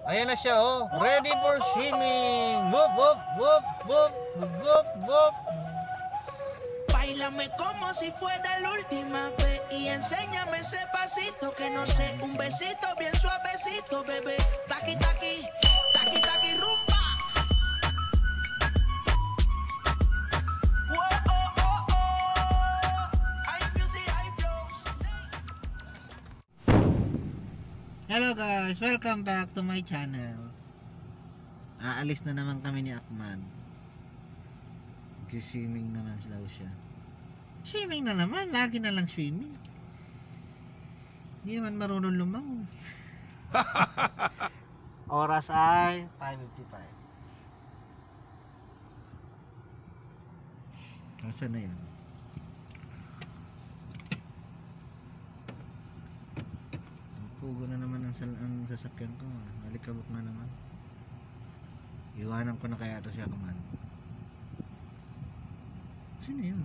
Ayan na siya, oh. Ready for swimming. Whoop, whoop, whoop, whoop, whoop, whoop. Báilame como si fuera la última vez y enséñame ese pasito que no sé, un besito bien suavecito, bebé. Taqui, taqui, taqui, taqui, rumba. Whoa, oh, oh, oh. High music, high flows. Hello guys, welcome back to my channel. Aalis na naman kami ni Akman. Swimming naman daw siya. Swimming na naman, lagi na lang swimming. Hindi naman marunong lumangoy. Oras ay 5:55. Nasaan na yan? Pugo na naman ang sasakyan ko. Malikabok na naman. Iwanan ko na kaya ito siya kaman. Sino yun?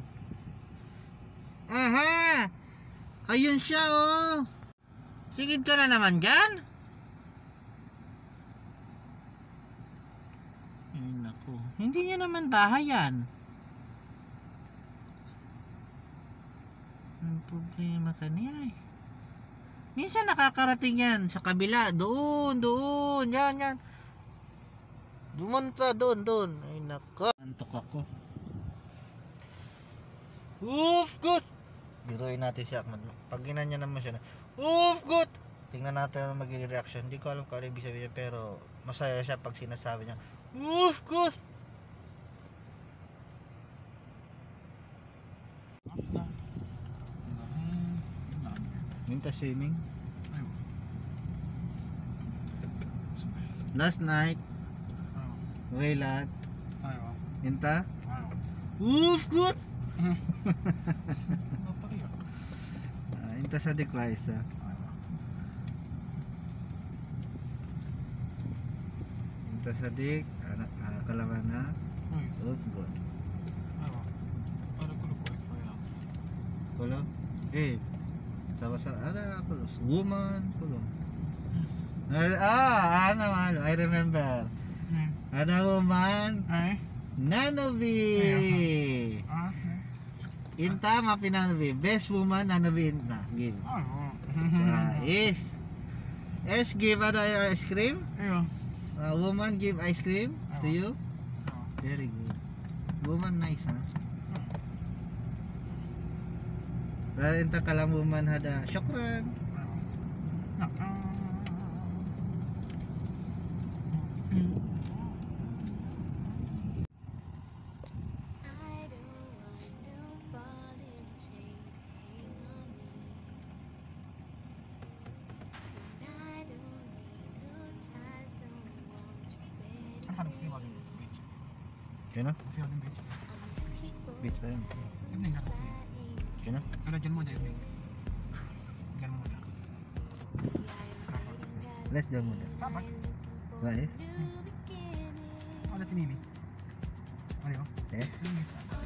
Aha! Ayun siya, oh! Sigid ka na naman dyan? Ay, naku. Hindi niya naman bahay yan. Ang problema ka niya eh. Minsan nakakarating yan sa kabila. Doon. Yan. Dumunta doon. Ay, naku. Antok ako. Oof, good! Biruin natin si Akman. Pag ginanya naman siya na, oof, good! Tingnan natin ang magiging reaction. Hindi ko alam kung ano ibig sabihin, pero masaya siya pag sinasabi niya, oof, good! Minta swimming. Last night, Wailat. Minta? Oof, good! Inta sa device Inta sa dik kalamana. Oof, good. Kulo? Sama-sama ada kulo. Woman kulo. Ano, I remember. Ada woman. Nanobi. Inta mapinanobi. Best woman Nanobi na give. Is give ada ice cream? Woman give ice cream to you? Very good. Woman nice, ha? Well, inta kalam woman hada syukran. Kena? Beach pa yun. Kena? Ada jalan muda ini. Jalan muda. Let's jalan muda. Starbucks. Guys? Ada sini. Ada. Ini.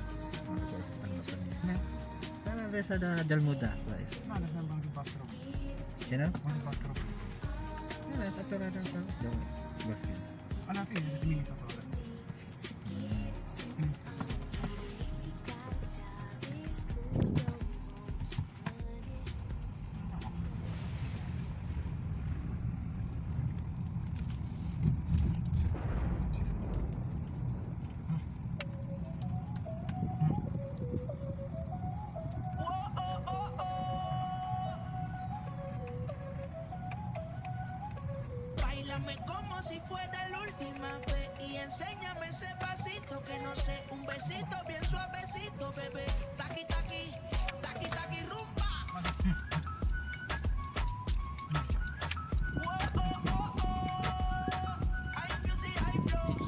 Nah, Tara res ada jalan muda, guys. mana sambang di Bastro. Kena? Di Bastro. Ya, sa tara na sa basket. Ana fi di sini sa sore. Báilame como si fuera la última vez y enséñame ese pasito que no sé, un besito bien suavecito, bebé. Taqui, taqui, taqui, taqui, rumba. Whoa, oh, oh, oh. High music, high flows.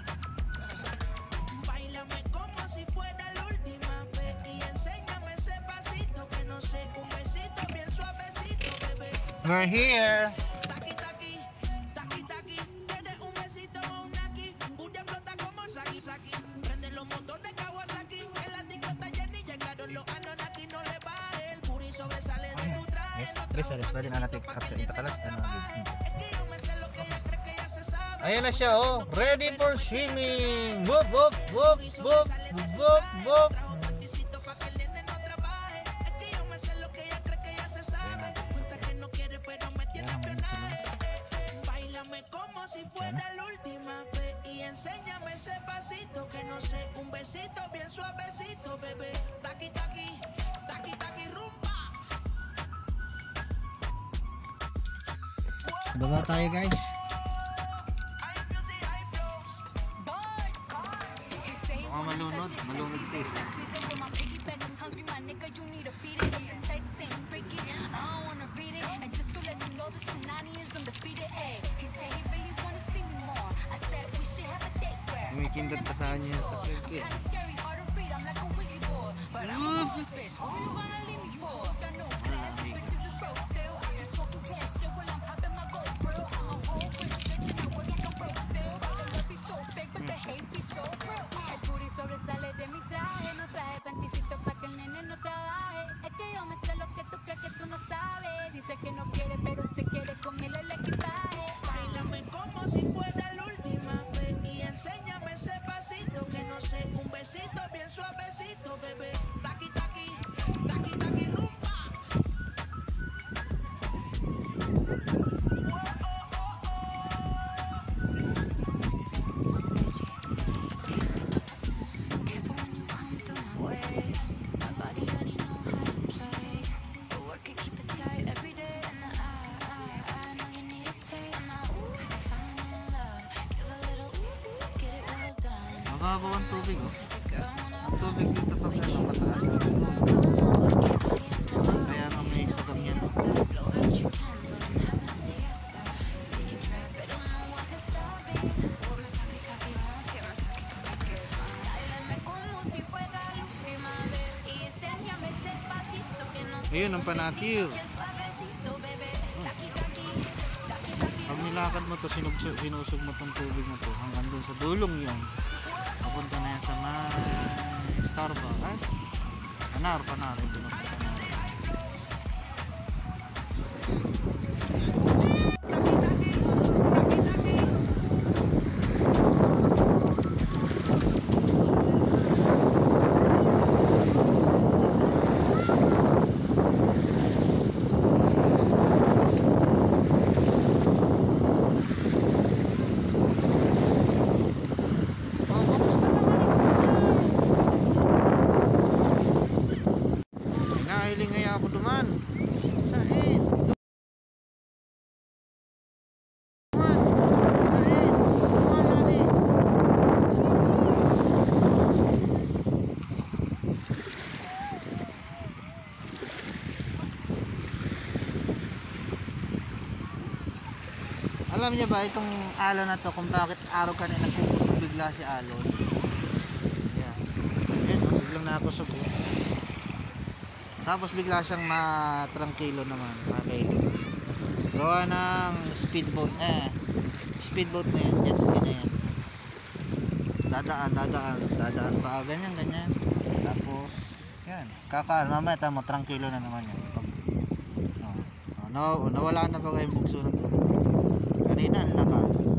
Báilame como si fuera la última vez y enséñame ese pasito que no sé, un besito bien suavecito, bebé. We're here. Taqui, taqui, taqui, taqui. Tienes un besito o un aquí. Una flota como Saki Saki. Prende los motores Kawasaki. En la discota Jenny llegaron los Anunnaki. No le baje el puri sobresale de tu traje. Yes, pwede na natin after inta kalas. Es que yo me sé lo que ella cree que Ayan na siya, oh. Ready for swimming. Whoop, whoop, whoop, whoop, whoop, whoop. Requisito pa' que el nene no trabaje. Es que yo me sé lo que ella cree que ya se sabe. Cuenta que no quiere, pero me tiene espionaje. Báilame como si fuera la última vez. Y enséñame ese pasito que no sé. Un besito bien suavecito, bebé. Taqui, taqui, taqui, taqui, rumba. Baba tayo, guys. Baka malunod. Malunod siya. Kumikindot pa sa kanya sa kiki. Sobresale de mi traje, no traje panticito pa' que el nene no trabaje. Es que yo me sé lo que tú crees que tú no sabes. Dice que no quiere, pero se quiere comerle el equipaje. Báilame como si fuera la última vez. Y enséñame ese pasito que no sé. Un besito bien suavecito, bebé. Taqui, taqui, taqui, taqui, rumba. Careful when you come through my way. My body already know how to play. But work it, keep it tight every day. And I know you need a taste. Now, if I'm in love, give a little, get it well done. Mababaw ang tubig, oh. Girl, when Ang tubig dito pag ano, mataas. Kaya nga may sagam yan. blow out your candles, have a siesta. We can try, but don't know what to stop it. What my talkie wants, get my talkie fine. Dáleme como si fuera la última vez. Y enséñame ese pasito que no sé. Ayun, ang panakil. Bien suavecito, bebé. Taqui, taqui, taqui, taqui. Pag nilakad mo to, sinusog mo tong tubig na to hanggang dun sa dulong yun. Papunta na yan sa may Starbucks. Ay, Panar. Ito na po, Panar. Oh, kamusta naman ikaw dyan? Nahiling nga ako duman. Saan? Duman. Saan? Duman nani. Alam niya ba itong alon na to kung bakit araw kanina nagpupusog bigla si alon? Yan. Yan, biglang nakusog. Oh. Tapos bigla siyang matrangkilo naman. Makilo. Gawa ng speedboat. Speedboat na yan. Jet ski na yan. Dadaan pa. Ganyan. Tapos, yan. Mamaya tama, trangkilo na naman yan. Nawala na ba kayong bugso ng tubig? Kanina ang lakas.